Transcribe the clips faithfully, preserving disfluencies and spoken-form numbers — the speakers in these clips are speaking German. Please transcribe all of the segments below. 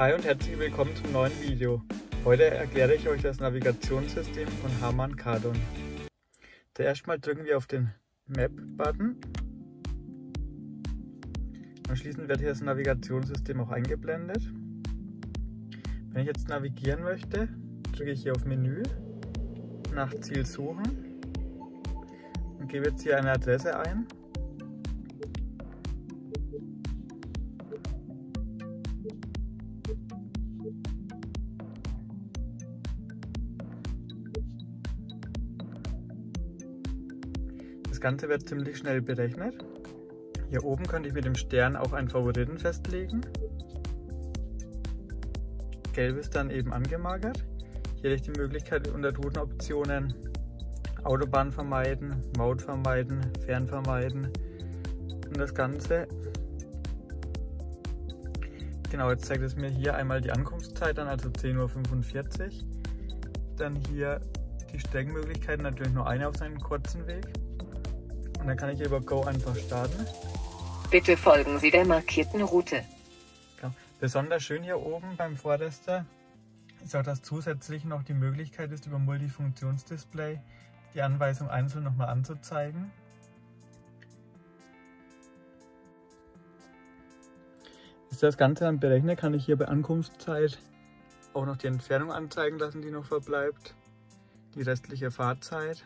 Hi und herzlich willkommen zum neuen Video. Heute erkläre ich euch das Navigationssystem von Harman Kardon. Zuerst mal drücken wir auf den Map-Button. Anschließend wird hier das Navigationssystem auch eingeblendet. Wenn ich jetzt navigieren möchte, drücke ich hier auf Menü, nach Ziel suchen und gebe jetzt hier eine Adresse ein. Das Ganze wird ziemlich schnell berechnet. Hier oben könnte ich mit dem Stern auch einen Favoriten festlegen. Gelb ist dann eben angemarkert. Hier habe ich die Möglichkeit unter Routenoptionen Autobahn vermeiden, Maut vermeiden, Fern vermeiden und das Ganze. Genau, jetzt zeigt es mir hier einmal die Ankunftszeit an, also zehn Uhr fünfundvierzig. Dann hier die Streckenmöglichkeiten, natürlich nur eine auf seinem kurzen Weg. Und dann kann ich hier über Go einfach starten. Bitte folgen Sie der markierten Route. Genau. Besonders schön hier oben beim Vorderster ist auch, dass zusätzlich noch die Möglichkeit ist, über Multifunktionsdisplay die Anweisung einzeln nochmal anzuzeigen. Ist das Ganze dann berechnet, kann ich hier bei Ankunftszeit auch noch die Entfernung anzeigen lassen, die noch verbleibt, die restliche Fahrzeit.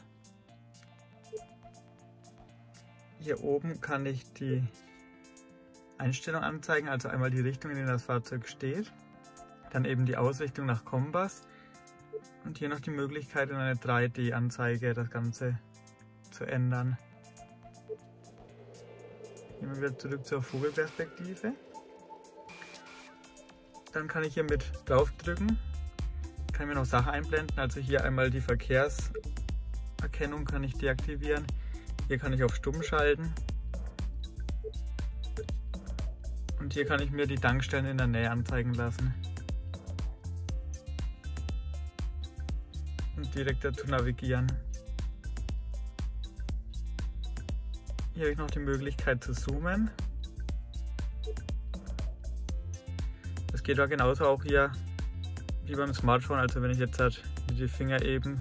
Hier oben kann ich die Einstellung anzeigen, also einmal die Richtung, in der das Fahrzeug steht, dann eben die Ausrichtung nach Kompass und hier noch die Möglichkeit, in eine drei D Anzeige das Ganze zu ändern. Gehen wir wieder zurück zur Vogelperspektive. Dann kann ich hier mit draufdrücken, kann mir noch Sachen einblenden, also hier einmal die Verkehrserkennung kann ich deaktivieren. Hier kann ich auf Stumm schalten und hier kann ich mir die Tankstellen in der Nähe anzeigen lassen und direkt dazu navigieren. Hier habe ich noch die Möglichkeit zu zoomen. Das geht ja genauso auch hier wie beim Smartphone, also wenn ich jetzt halt mit den Finger eben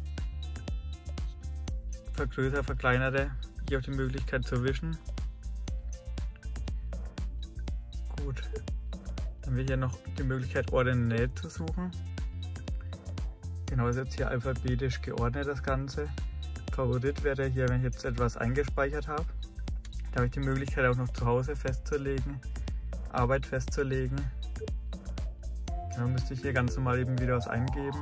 vergrößere, verkleinere, hier auch die Möglichkeit zu wischen. Gut, dann haben wir hier noch die Möglichkeit, Orte in der Nähe zu suchen. Genau, ist jetzt hier alphabetisch geordnet das Ganze. Favorit wäre hier, wenn ich jetzt etwas eingespeichert habe. Da habe ich die Möglichkeit auch noch zu Hause festzulegen, Arbeit festzulegen. Genau, müsste ich hier ganz normal eben wieder was eingeben.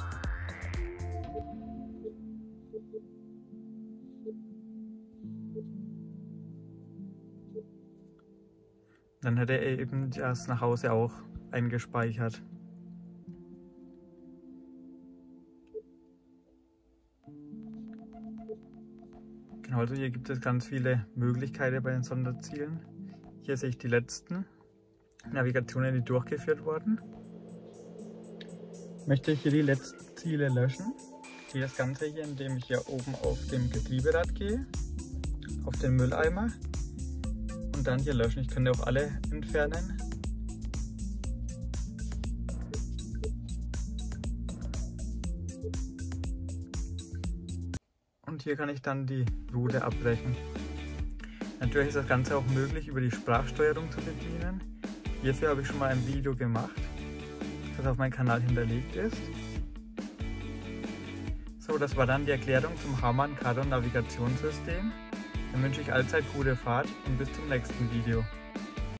Dann hätte er eben das nach Hause auch eingespeichert. Genau, also hier gibt es ganz viele Möglichkeiten bei den Sonderzielen. Hier sehe ich die letzten Navigationen, die durchgeführt wurden. Möchte ich hier die letzten Ziele löschen, gehe das Ganze hier, indem ich hier oben auf dem Getrieberad gehe, auf den Mülleimer. Und dann hier löschen. Ich könnte auch alle entfernen. Und hier kann ich dann die Route abbrechen. Natürlich ist das Ganze auch möglich, über die Sprachsteuerung zu bedienen. Hierfür habe ich schon mal ein Video gemacht, das auf meinem Kanal hinterlegt ist. So, das war dann die Erklärung zum Harman Kardon Navigationssystem. Dann wünsche ich allzeit gute Fahrt und bis zum nächsten Video.